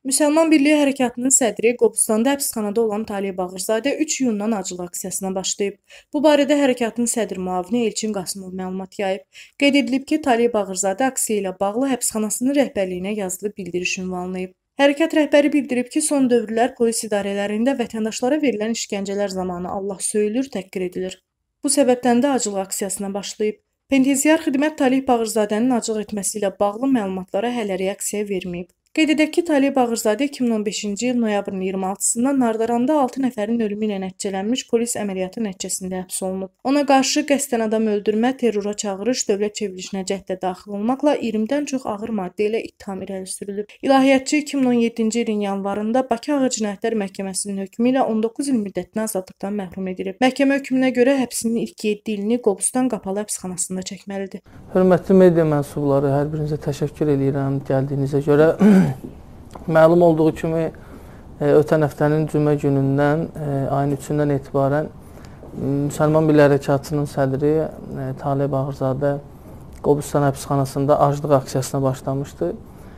Müsəlman Birliyi Hərəkatının sədri Qobustanda həbsxanada olan Talib Bağırzadə 3 iyundan aclıq aksiyasına başlayıb. Bu barədə hərəkatın sədr müavini Elçin Qasımov məlumat yayıb. Qeyd edilib ki, Talib Bağırzadə aksiya ilə bağlı həbsxanasının rəhbərliyinə yazılı bildiriş ünvanlayıb. Hərəkat rəhbəri bildirib ki, son dövrlər polis idarələrində vətəndaşlara verilən işgəncələr zamanı Allah söyülür, təhqir edilir. Bu səbəbdən də aclıq aksiyasına başlayıb. Penitensiar xidmət Talib Bağırzadənin aclıq etməsi ilə bağlı məlumatlara hələ reaksiya verməyib. Qeyd edək ki, Talib Bağırzadə 2015-ci il noyabrın 26-sında Nardaranda 6 nəfərin ölümü ilə nəticələnmiş polis əməliyyatı nəticəsində həbs olunub. Ona qarşı qəsdən adam öldürmə, terrora çağırış, dövlət çevrilişinə cəhdə daxil olmaqla 20-dən çox ağır maddə ilə ittiham irəli sürülüb. İlahiyyatçı 2017-ci ilin yanvarında Bakı Ağır Cinayətlər Məhkəməsinin hökmü ilə 19 il müddətinə azadlıqdan məhrum edilib. Məhkəmə hökmünə görə həbsinin ilk 7 ilini Qobustan qapalı həbsxanasında çəkməlidir. Hörmətli media mənsubları, hər birinizə təşəkkür edirəm gəldiyinizə görə. Məlum olduğu kimi, ötən həftənin cümə günündən, ayın 3-dən etibarən Müsəlman Birliyi Hərəkatının sədri Talib Bağırzadə Qobustan həbsxanasında aclıq aksiyasına başlamışdı.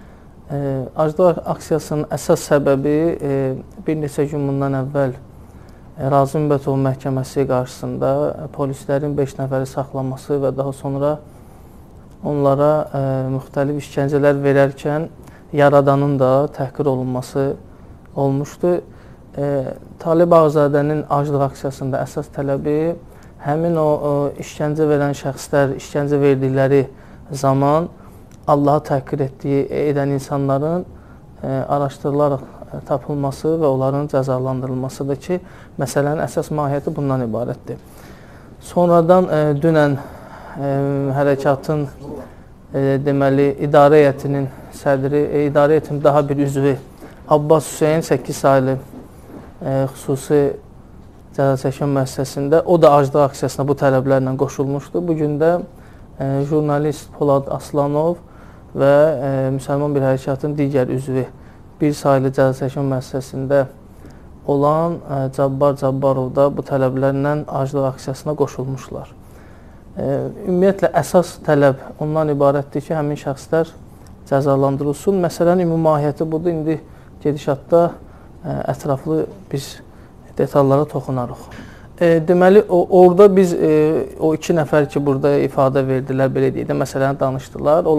Aclıq aksiyasının əsas səbəbi bir neçə gün bundan əvvəl Razı Ümbətov məhkəməsi qarşısında polislərin 5 nəfəri saxlaması və daha sonra onlara müxtəlif işgəncələr verərkən yaradanın da təhqir olunması olmuşdu. Talib Bağırzadənin aclıq aksiyasında əsas tələbi həmin o işgəncə verən şəxslər işgəncə verdikləri zaman Allahı təhqir edən insanların araşdırılaraq tapılması və onların cəzalandırılmasıdır ki, məsələnin əsas mahiyyəti bundan ibarətdir. Sonradan dünən hərəkatın deməli, idarə heyətinin sədri, idarə heyətinin daha bir üzvü Abbas Hüseyin 8 saylı xüsusi cəza çəkmə müəssisəsində o da aclıq aksiyasına bu tələblərlə qoşulmuşdu. Bugün də jurnalist Polad Aslanov və Müsəlman Birliyi Hərəkatının digər üzvü 1 saylı cəza çəkmə müəssisəsində olan Cabbar Cabbarov da bu tələblərlə aclıq aksiyasına qoşulmuşlar. Ümumiyyətlə, əsas tələb ondan ibarətdir ki, həmin şəxslər cəzalandırılsın. Məsələnin ümumi mahiyyəti budur. İndi gedişatda ətraflı biz detallara toxunarıq. Deməli, orada biz o 2 nəfər ki, burada ifadə verdilər, belə deyək də, məsələni danışdılar.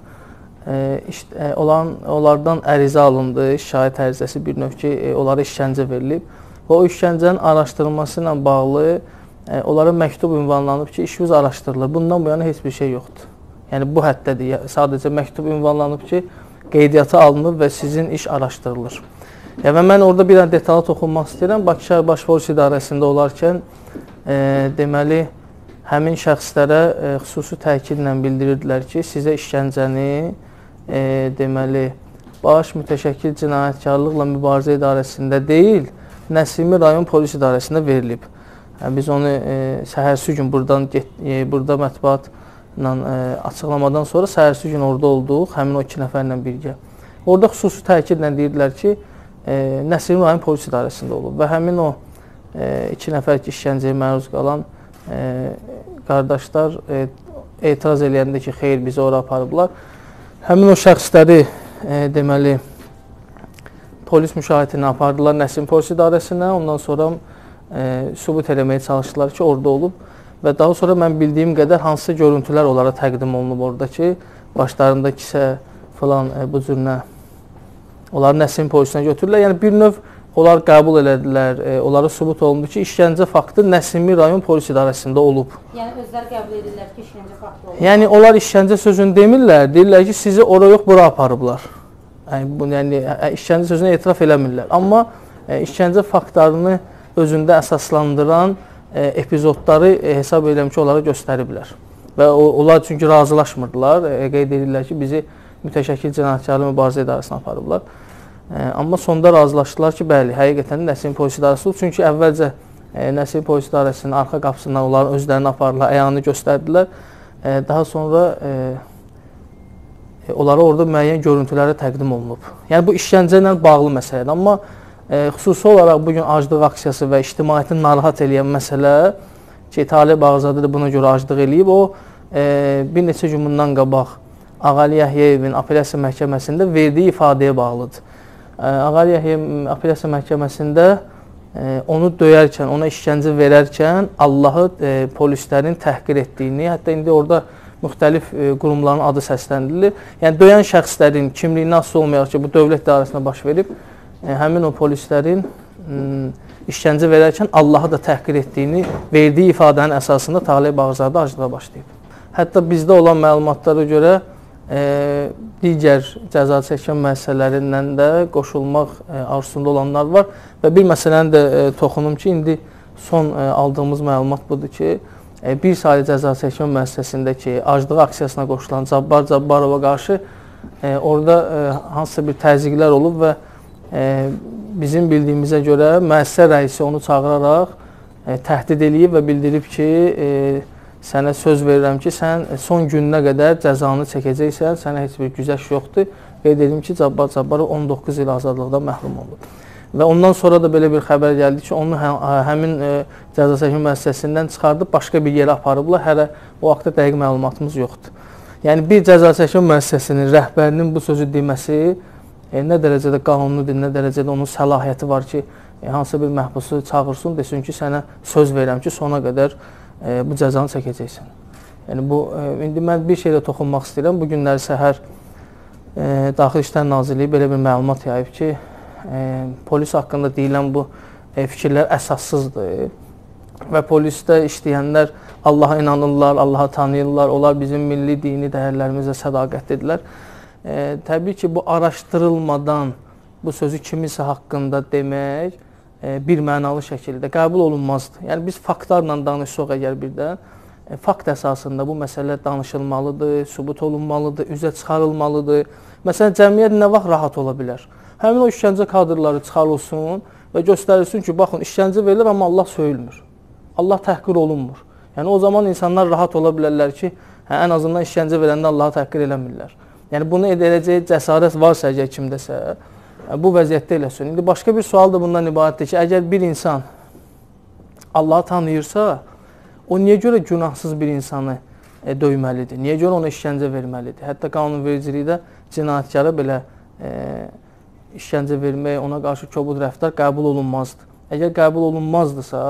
Onlardan ərizə alındı, şikayət ərizəsi bir növ ki, onlara işgəncə verilib. Və o işgəncənin araşdırılması ilə bağlı onlara məktub ünvanlanıb ki, işiniz araşdırılır. Bundan bu yana heç bir şey yoxdur. Yəni, bu həddədir. Sadəcə məktub ünvanlanıb ki, qeydiyyata alınıb və sizin iş araşdırılır. Və mən orada bir dənə detala toxunmaq istəyirəm. Bakı şəhər Baş Polis İdarəsində olarkən, deməli, həmin şəxslərə xüsusi təkidlə bildirirdilər ki, sizə işgəncəni, deməli, Baş Mütəşəkkil Cinayətkarlıqla Mübarizə İdarəsində deyil, Nəsimi rayon polis idarəsində verilib. Biz onu səhərsi gün burada mətbuatla açıqlamadan sonra səhərsi gün orada olduq, həmin o 2 nəfərlə birgə. Orada xüsusi təkidlə deyirdilər ki, Nəsimi rayon polis idarəsində olub və həmin o 2 nəfər ki, işgəncəyə məruz qalan qardaşlar etiraz eləyəndə ki, xeyr, bizi ora aparıblar. Həmin o şəxsləri, deməli, polis müşahidindən apardılar Nəsimi polis idarəsinə, ondan sonra sübut eləməyə çalışdılar ki, orada olub və daha sonra mən bildiyim qədər hansısa görüntülər onlara təqdim olunub orada ki, başlarında kisə falan bu cürünə onları Nəsimi polisinə götürürlər. Yəni, bir növ onlar qəbul elədilər, onlara sübut olundu ki, işgəncə faktı Nəsimi rayon polis idarəsində olub. Yəni, özləri qəbul edirlər ki, işgəncə faktı olub. Yəni, onlar işgəncə sözünü demirlər, deyirlər ki, sizi ora yox, bura aparıblar. Yəni, işgəncə sözünü etiraf eləmirlər. Amma işgəncə faktlarını özündə əsaslandıran epizodları hesab edirəm ki, onlara göstəriblər. Və onlar çünki razılaşmırdılar, qeyd edirlər ki, bizi Mütəşəkkil Cinayətkarlıq Mübarizə İdarəsinə aparıblar. Amma sonda razılaşdılar ki, bəli, həqiqətən Nəsimi polis idarəsi olub. Çünki əvvəlcə Nəsimi polis idarəsinin arxa qapısından onların özlərini aparırlar, əyanını göstərdilər. Daha sonra onlara orada müəyyən görüntülərə təqdim olunub. Yəni, bu işgəncə ilə bağlı məsələdir. Amma xüsusi olaraq bugün aclıq aksiyası və ictimaiyyətin narahat eləyən məsələ ki, Talib Bağırzadə də buna görə aclıq eləyib, o bir neçə gün bundan qabaq Ağali Yəhyəyevin apellyasiya məhkəməsində verdiyi ifadəyə bağlıdır. Ağar Yəhya apellyasiya məhkəməsində onu döyərkən, ona işgəncə verərkən Allahı polislərin təhqir etdiyini, hətta indi orada müxtəlif qurumların adı səsləndirilir. Yəni döyən şəxslərin kimliyinə asılı olmayaraq ki, bu dövlət idarəsində baş verib, həmin o polislərin işgəncə verərkən Allahı da təhqir etdiyini verdiyi ifadənin əsasında Talib Bağırzadə aclığa başlayıb. Hətta bizdə olan məlumatlara görə digər cəza çəkən müəssisələrindən də qoşulmaq arzusunda olanlar var və bir məsələni də toxunum ki, indi son aldığımız məlumat budur ki, bir saylı cəza çəkən müəssisəsindəki aclıq aksiyasına qoşulan Cabbar Cabbarova qarşı orada hansısa bir təzyiqlər olub və bizim bildiyimizə görə müəssisə rəisi onu çağıraraq təhdid eləyib və bildirib ki, sənə söz verirəm ki, sən son gününə qədər cəzanı çəkəcəksən, sənə heç bir güzəşt yoxdur. Qeyd edim ki, Cabbar Cabbarov 19 il azadlıqdan məhrum olub. Və ondan sonra da belə bir xəbər gəldi ki, onu həmin cəza çəkmə müəssisəsindən çıxardıb başqa bir yerə aparıblar. Hələ o haqda dəqiq məlumatımız yoxdur. Yəni bir cəza çəkmə müəssisəsinin rəhbərinin bu sözü deməsi nə dərəcədə qanunludur, nə dərəcədə onun səlahiyyəti var ki, hansısa bir məhbusu çağırsın, desin ki, sənə söz verirəm ki, sona qədər bu cəzanı çəkəcəksən. Yəni bu, indi mən bir şeylə toxunmaq istəyirəm. Bu günləri səhər Daxili İşlər Nazirliyi belə bir məlumat yayıb ki, polis haqqında deyilən bu fikirlər əsassızdır və polisdə işləyənlər Allaha inanırlar, Allaha tanıyırlar, onlar bizim milli dini dəyərlərimizə sədaqətlidirlər. Təbii ki, bu araşdırılmadan bu sözü kiminsə haqqında demək bir mənalı şəkildə qəbul olunmazdır. Yəni biz faktlarla danışsaq əgər birdən, fakt əsasında bu məsələ danışılmalıdır, sübut olunmalıdır, üzə çıxarılmalıdır. Məsələn, cəmiyyət nə vaxt rahat ola bilər? Həmin o işgəncə kadrları çıxarılsın və göstərilsin ki, baxın, işgəncə verilir, amma Allah söyülmür. Allah təhqir olunmur. Yəni o zaman insanlar rahat ola bilərlər ki, ən azından işgəncə verəndə Allahı təhqir eləmirlər. Yəni bunu edəcəyi cəsarət varsa əgər kimdəsə, bu vəziyyətdə eləsin. İndi başqa bir sual da bundan ibarətdir ki, əgər bir insan Allahı tanıyırsa, o niyə görə günahsız bir insanı döyməlidir? Niyə görə ona işgəncə verməlidir? Hətta qanunvericilikdə cinayətkara belə işgəncə vermək, ona qarşı kobud rəftar qəbul olunmazdır. Əgər qəbul olunmazdısa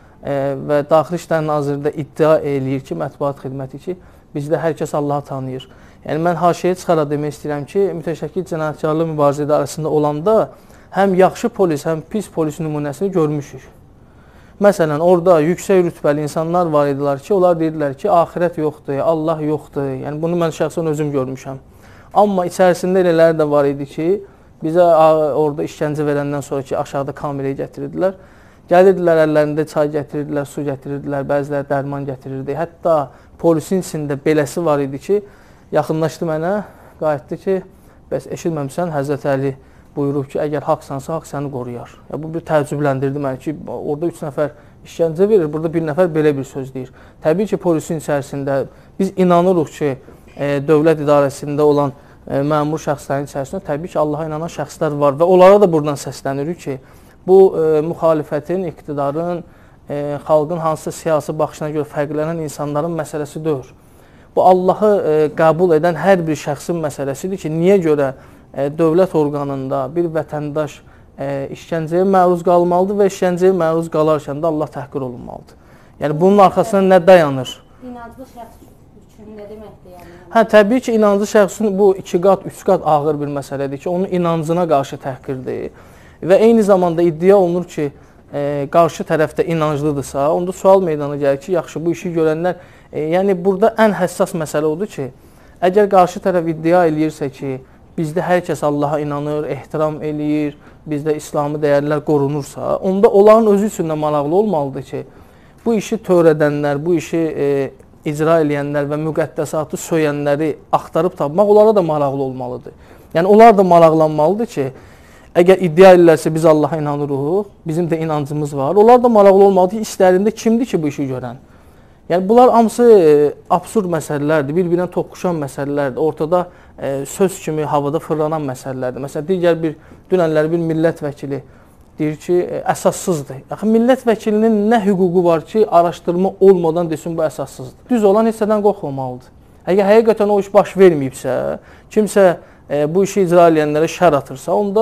və Daxili İşlər Nazirliyi iddia eləyir ki, mətbuat xidməti ki, bizdə hər kəs Allahı tanıyır. Yəni, mən haşiyə çıxaraq demək istəyirəm ki, mütəşəkkil cinayətkarlıq mübarizələri arasında olanda həm yaxşı polis, həm pis polis nümunəsini görmüşük. Məsələn, orada yüksək rütbəli insanlar var idilər ki, onlar deyirlər ki, axirət yoxdur, Allah yoxdur. Yəni, bunu mən şəxsən özüm görmüşəm. Amma içərisində elələri də var idi ki, bizə orada işgəncə verəndən sonra ki, aşağıda kameraya gətirirdilər. Gəlirdilər, əllərində çay gətirirdilər, su gətirirdilər, bəziləri dərman gətirirdi. Hətta polisin içində beləsi var idi ki, yaxınlaşdı mənə, qayıtdı ki, bəs eşitməmsən, Həzrət Əli buyurub ki, əgər haqsansa, haqq səni qoruyar. Bu bir təəccübləndirdi məni ki, orada 3 nəfər işgəncə verir, burada bir nəfər belə bir söz deyir. Təbii ki, polisin içərisində biz inanırıq ki, dövlət idarəsində olan məmur şəxslərin içərisində təbii ki, Allaha inanan şəxslər var və onlara da buradan səslənirik ki, bu müxalifətin, iqtidarın, xalqın hansısa siyasi baxışına görə fərqlənən insanların məsələsi deyil. Bu Allahı qəbul edən hər bir şəxsin məsələsidir ki, niyə görə dövlət orqanında bir vətəndaş işgəncəyə məruz qalmalıdır və işgəncəyə məruz qalarkən də Allah təhqir olunmalıdır. Yəni bunun arxasında nə dayanır? İnanclı şəxs üçün nə deməkdir yəni? Hə, təbii ki, inanclı şəxsin bu 2 qat, 3 qat ağır bir məsələdir ki, onun inancına qarşı təhqirdir. Və eyni zamanda iddia olunur ki, qarşı tərəfdə inanclıdırsa, onda sual meydana gəlir ki, yaxşı, bu işi görənlər, yəni burada ən həssas məsələ odur ki, əgər qarşı tərəf iddia eləyirsə ki, bizdə hər kəs Allaha inanır, ehtiram eləyir, bizdə İslami dəyərlər qorunursa, onda onların özü üçün də maraqlı olmalıdır ki, bu işi törədənlər, bu işi icra eləyənlər və müqəddəsatı söyənləri axtarıb tapmaq onlara da maraqlı olmalıdır. Yəni, onlar da maraqlanmalıdır ki, əgər iddia edirlərsə biz Allaha inanırıq, bizim də inancımız var, onlar da maraqlı olmalıdır ki, işlərində kimdir ki bu işi görən? Yəni, bunlar hamısı absurd məsələlərdir, bir-birinə toqquşan məsələlərdir, ortada söz kimi havada fırlanan məsələlərdir. Məsələn, digər bir dünənləri bir millət vəkili deyir ki, əsassızdır. Yaxı, millət vəkilinin nə hüququ var ki, araşdırma olmadan desin bu əsassızdır. Düz olan hissədən qorxmamalıdır. Əgər həqiqətən o iş baş verməyibsə, kimsə bu işi icra edənlərə şər atırsa, onda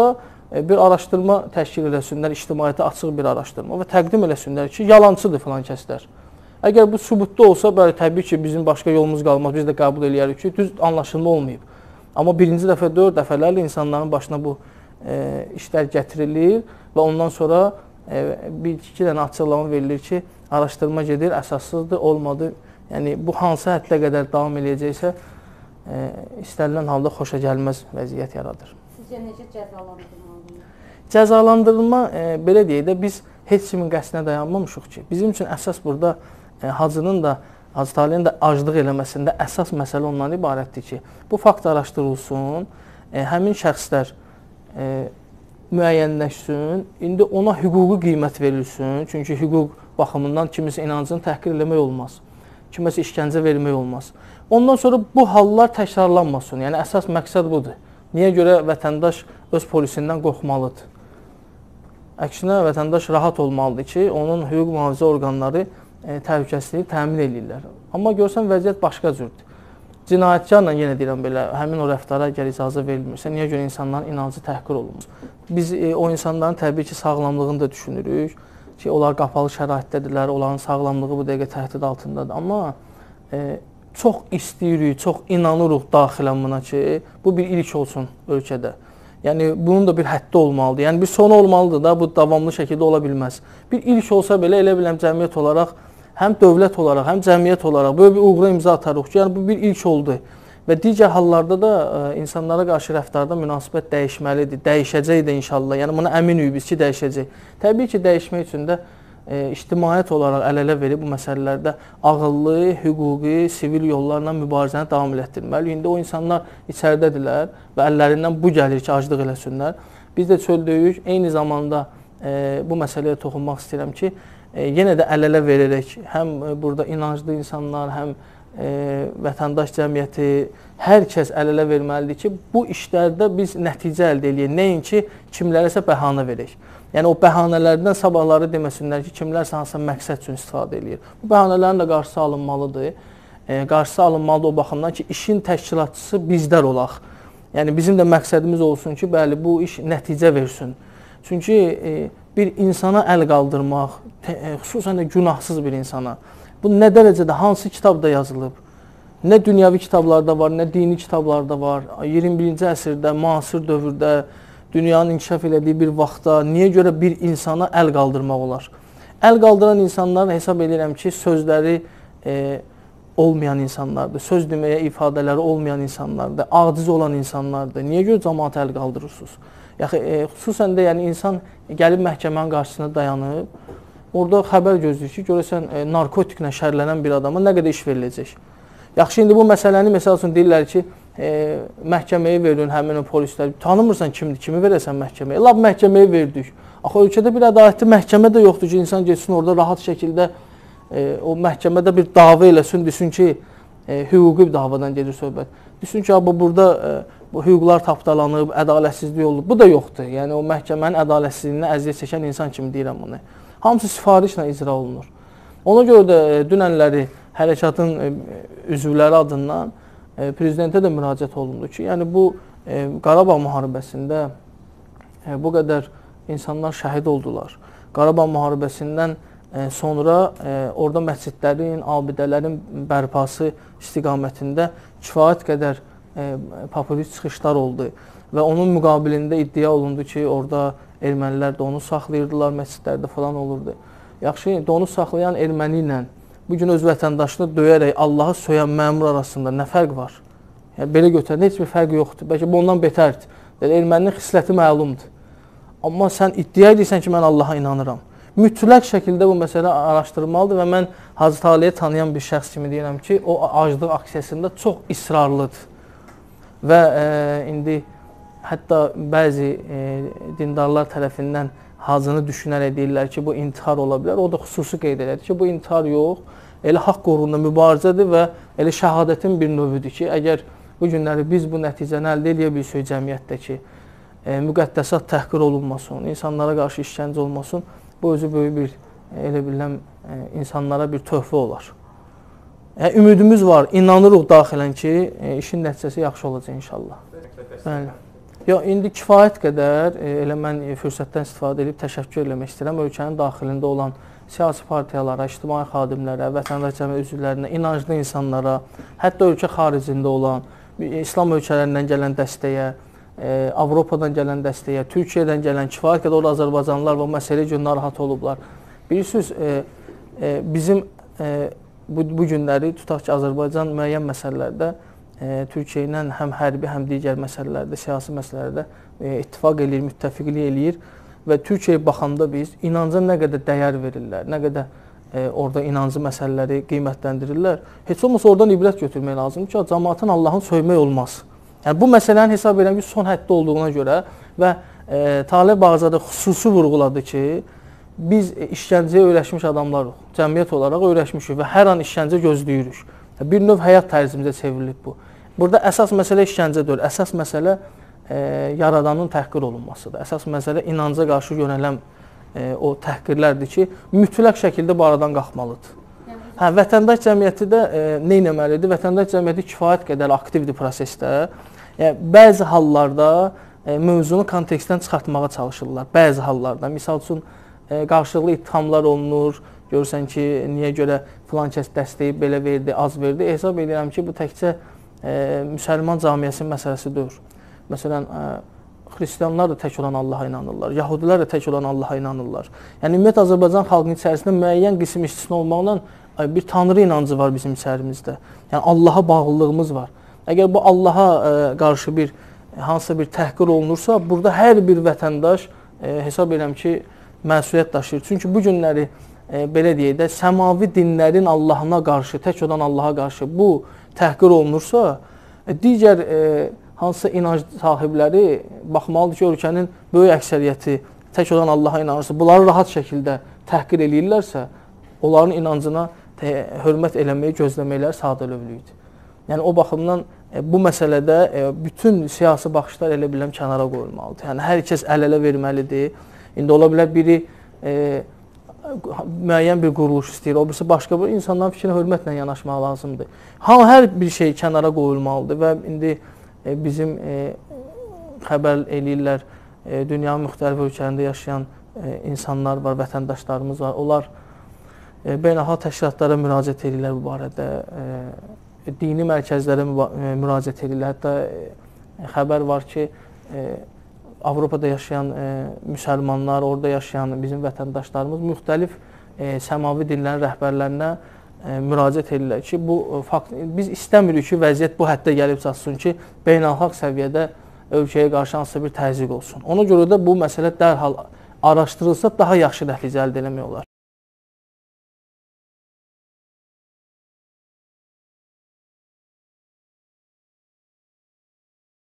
bir araşdırma təşkil eləsinlər, ictimaiyyətə açıq bir araşdırma və təqdim eləsinlər ki, yalancıdır filan kəslər. Əgər bu sübutda olsa, bəli, təbii ki, bizim başqa yolumuz qalmaz, biz də qəbul eləyərik ki, düz anlaşılma olmayıb. Amma birinci dəfə, 4 dəfələrlə insanların başına bu işlər gətirilir və ondan sonra bir-iki dənə açıqlama verilir ki, araşdırma gedir, əsassızdır, olmadı. Yəni, bu hansı həddə qədər davam eləyəcəksə, istənilən halda xoşa gəlməz vəziyyət yaradır. Sizcə necə cəzalandırmalıdır? Cəzalandırılma, belə deyək də, biz heç kimin qəsdinə dayanmamışıq ki. Bizim üçün əsas burada Hacının da, Hacı Talihin də aclıq eləməsində əsas məsələ ondan ibarətdir ki, bu fakt araşdırılsın, həmin şəxslər müəyyənləşsin, indi ona hüquqi qiymət verilsin, çünki hüquq baxımından kimisə inancını təhqir eləmək olmaz, kimisə işgəncə vermək olmaz. Ondan sonra bu hallar təkrarlanmasın, yəni əsas məqsəd budur. Niyə görə vətəndaş öz polisindən qorxmalıdır? Əksinə, vətəndaş rahat olmalıdır ki, onun hüquq mühafizə orqanları təhlükəsizliyi təmin edirlər. Amma görsən, vəziyyət başqa cürdür. Cinayətkarla, yenə deyirəm belə, həmin o rəftara əgər icazə verilmirsə, niyə görə insanların inancı təhqir olunmur? Biz o insanların təbii ki, sağlamlığını da düşünürük ki, onlar qapalı şəraitdədirlər, onların sağlamlığı bu dəqiqə təhdid altındadır. Amma çox istəyirik, çox inanırıq daxilən buna ki, bu bir ilk olsun ölkədə. Yəni, bunun da bir həddi olmalıdır. Yəni, bir sonu olmalıdır da, bu davamlı şəkildə ola bilməz. Bir ilk olsa belə, elə biləm, cəmiyyət olaraq, həm dövlət olaraq, həm cəmiyyət olaraq böyle bir uğura imza atarıq ki, yəni bu bir ilk oldu. Və digər hallarda da insanlara qarşı rəftarda münasibət dəyişməlidir, dəyişəcək də inşallah. Yəni buna əminik biz ki, dəyişəcək. Təbii ki, dəyişmək üçün də ictimaiyyət olaraq əl-ələ verib bu məsələlərdə ağıllı, hüquqi, sivil yollarla mübarizəni davam elətdirməli. İndi o insanlar içəridədirlər və əllərindən bu gəlir ki, aclıq eləsinlər. Biz də çöldəyik, eyni zamanda bu məsələyə toxunmaq istəyirəm ki, yenə də əl-ələ verərək həm burada inanclı insanlar, həm vətəndaş cəmiyyəti, hər kəs əl-ələ verməlidir ki, bu işlərdə biz nəticə əldə edək, nəinki kimlərəsə bəhanə verək. Yəni o bəhanələrdən sabahları deməsinlər ki, kimlərsə hansısa məqsəd üçün istifadə edir. Bu bəhanələrin də qarşısı alınmalıdır. Qarşısı alınmalıdır o baxımdan ki, işin təşkilatçısı bizlər olaq. Yəni bizim də məqsədimiz olsun ki, bəli, bu iş nəticə versin. Çünki bir insana əl qaldırmaq, xüsusən də günahsız bir insana, bu nə dərəcədə, hansı kitabda yazılıb, nə dünyəvi kitablarda var, nə dini kitablarda var, 21-ci əsrdə, müasir dövrdə, dünyanın inkişaf elədiyi bir vaxtda niyə görə bir insana əl qaldırmaq olar? Əl qaldıran insanlar hesab edirəm ki, sözləri olmayan insanlardır, söz deməyə ifadələri olmayan insanlardır, aciz olan insanlardır. Niyə görə cəmaata əl qaldırırsınız? Xüsusən də yəni, insan gəlib məhkəmənin qarşısına dayanıb, orada xəbər gözləyir ki, görəsən narkotiklə şərlənən bir adama nə qədər iş veriləcək. Yaxşı, indi bu məsələni, məsəl üçün deyirlər ki, məhkəməyə verin həmin o polislər, tanımırsan kimdir, kimi verəsən məhkəməyə? Lab məhkəməyə verdik. Axı ölkədə bir ədalətli məhkəmə də yoxdur ki, insan geçsin orada rahat şəkildə o məhkəmədə bir dava eləsin, desin ki, hüquqi bir davadan gedir söhbət. Desin ki, burada bu hüquqlar tapdalanıb, ədalətsizlik olub. Bu da yoxdur. Yəni o məhkəmənin ədalətsizliyinə əziyyət çəkən insan kimi deyirəm bunu. Hamısı sifarişlə icra olunur. Ona görə də dünənləri hərəkatın üzvləri adından prezidentə də müraciət olundu ki, yəni bu Qarabağ müharibəsində bu qədər insanlar şəhid oldular. Qarabağ müharibəsindən sonra orada məscidlərin, abidələrin bərpası istiqamətində kifayət qədər populist çıxışlar oldu və onun müqabilində iddia olundu ki, orada ermənilər də onu saxlayırdılar, məscidlərdə falan olurdu. Yaxşı, onu saxlayan erməni ilə bugün öz vətəndaşını döyərək Allahı söyən məmur arasında nə fərq var? Yəni, belə götürəndə heç bir fərq yoxdur. Bəlkə bu ondan betərdir. Erməninin xisləti məlumdur. Amma sən iddia edirsən ki, mən Allaha inanıram. Mütləq şəkildə bu məsələ araşdırılmalıdır və mən Hacı Talihi tanıyan bir şəxs kimi deyirəm ki, o aclıq aksiyasında çox israrlıdır. Və indi hətta bəzi dindarlar tərəfindən Hacını düşünərək deyirlər ki, bu intihar ola bilər. O da xüsusi qeyd edir ki, bu intihar yox, elə haqq uğrunda mübarizədir və elə şəhadətin bir növüdür ki, əgər bu günləri biz bu nəticəni əldə edə bilsək cəmiyyətdə ki, müqəddəsat təhqir olunmasın, insanlara qarşı işgəncə olmasın, bu özü böyük bir, elə biləm, insanlara bir töhfə olar. Ümidimiz var, inanırıq daxilən ki, işin nəticəsi yaxşı olacaq inşallah. Bəli. Yox, indi kifayət qədər elə mən fürsətdən istifadə edib təşəkkür eləmək istəyirəm ölkənin daxilində olan siyasi partiyalara, ictimai xadimlərə, vətəndaş cəmiyyət üzvlərinə, inanclı insanlara, hətta ölkə xaricində olan İslam ölkələrindən gələn dəstəyə, Avropadan gələn dəstəyə, Türkiyədən gələn kifayət qədər orada azərbaycanlılar və məsələ üçün narahat olublar. Bilirsiniz, bizim bu günləri tutaq ki, Azərbaycan müəyyən məsələlərdə Türkiyə ilə həm hərbi, həm digər məsələlərdə, siyasi məsələlərdə ittifaq eləyir, müttəfiqlik eləyir və Türkiyəyə baxanda biz inanca nə qədər dəyər verirlər, nə qədər orada inancı məsələləri qiymətləndirirlər. Heç olmasa oradan ibrət götürmək lazımdır ki, cəmaatın Allahın söymək olmaz. Yəni, bu məsələni hesab edirəm ki, son həddə olduğuna görə və Talib Bağırzadə xüsusi vurğuladı ki, biz işgəncəyə öyrəşmiş adamlarıq, cəmiyyət olaraq öyrəşmişik və hər an işgəncə gözləyirik. Bir növ həyat tərzimizə çevrilib bu. Burada əsas məsələ işgəncə deyil, əsas məsələ yaradanın təhqir olunmasıdır. Əsas məsələ inanca qarşı yönələn o təhqirlərdir ki, mütləq şəkildə bu aradan qalxmalıdır. Vətəndaş cəmiyyəti də nə etməlidir? Vətəndaş cəmiyyəti kifayət qədər aktivdir prosesdə. Bəzi hallarda mövzunu kontekstdən çıxartmağa çalışırlar. Bəzi hallarda. Misal üçün, qarşılıqlı ittihamlar olunur. Görürsən ki, niyə görə filan kəs dəstəyi belə verdi, az verdi. Hesab edirəm ki, bu təkcə müsəlman cəmiyyəsinin məsələsi deyil. Məsələn, xristianlar da tək olan Allaha inanırlar, yahudilər də tək olan Allaha inanırlar. Yəni, ümumiyyət Azərbaycan xalqının içərisində müəyyən qism istisna olmaqla bir tanrı inancı var bizim içərimizdə. Yəni, Allaha bağlılığımız var. Əgər bu Allaha qarşı hansısa bir təhqir olunursa, burada hər bir vətəndaş hesab edirəm ki, məsuliyyət daşıyır. Çünki bu günləri belə deyək də, səmavi dinlərin Allahına qarşı, tək olan Allaha qarşı bu təhqir olunursa, digər hansısa inanc sahibləri baxmalıdır ki, ölkənin böyük əksəriyyəti tək olan Allaha inanırsa, bunları rahat şəkildə təhqir eləyirlərsə, onların inancına hörmət eləməyi gözləməkləri sadəlövlüydür. Yəni, o baxımdan bu məsələdə bütün siyasi baxışlar elə biləm kənara qoyulmalıdır. Yəni, hər kəs əl-ələ verməlidir. İndi ola bilər biri müəyyən bir quruluş istəyir, o birisi başqa bir insanların fikrinə hörmətlə yanaşmaq lazımdır. Hər bir şey kənara qoyulmalıdır və indi bizim xəbər eləyirlər, dünyanın müxtəlif ölkələrində yaşayan insanlar var, vətəndaşlarımız var. Onlar beynəlxalq təşkilatlara müraciət edirlər bu barədə, dini mərkəzlərə müraciət edirlər. Hətta xəbər var ki, Avropada yaşayan müsəlmanlar, orada yaşayan bizim vətəndaşlarımız müxtəlif səmavi dinlərin rəhbərlərinə müraciət edirlər ki, biz istəmirik ki, vəziyyət bu həddə gəlib çatsın ki, beynəlxalq səviyyədə ölkəyə qarşı hansısa bir təzyiq olsun. Ona görə də bu məsələ dərhal araşdırılsa daha yaxşı nəticə əldə eləmək olar.